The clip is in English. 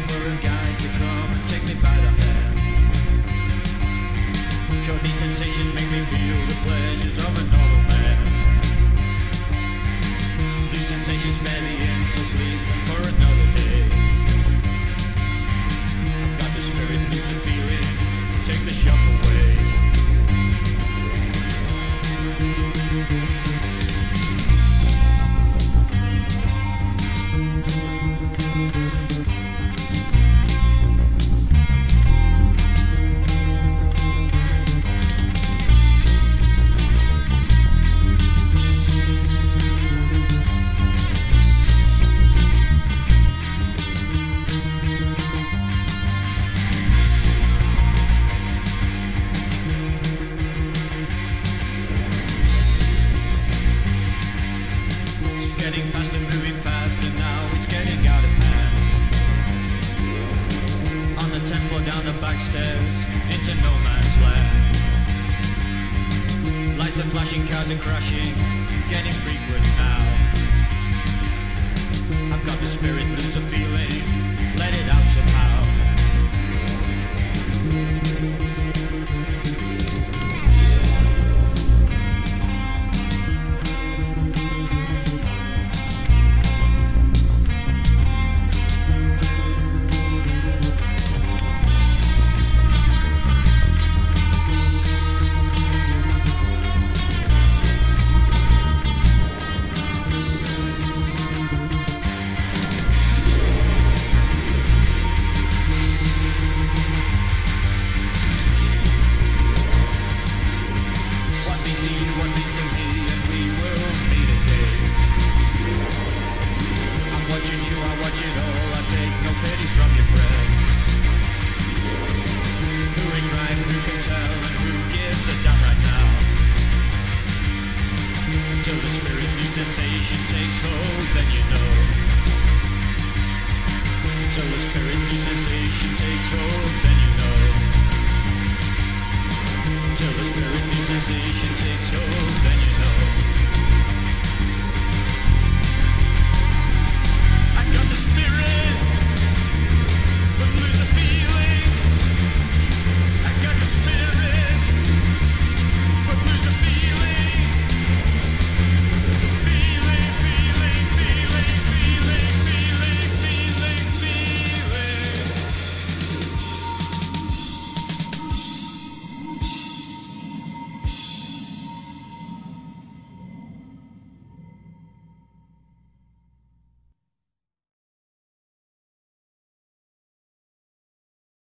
for a guide to come and take me by the hand. Cause these sensations make me feel the pleasures of a normal man. These sensations barely in, so leave them for another day. I've got the spirit, lose the feeling, take the shock away. It's getting faster, moving faster now, it's getting out of hand. On the 10th floor, down the back stairs, into no man's land. Lights are flashing, cars are crashing, getting frequent now. I've got the spirit, lose the feeling, let it out somehow. What means to me, and we will meet again. I'm watching you, I watch it all, I take no pity from your friends. Who is right, who can tell, and who gives a damn right now? Until the spirit new sensation takes hold, then you know. Until the spirit new sensation takes hold, then you know. Until the spirit new sensation takes hold, then you know.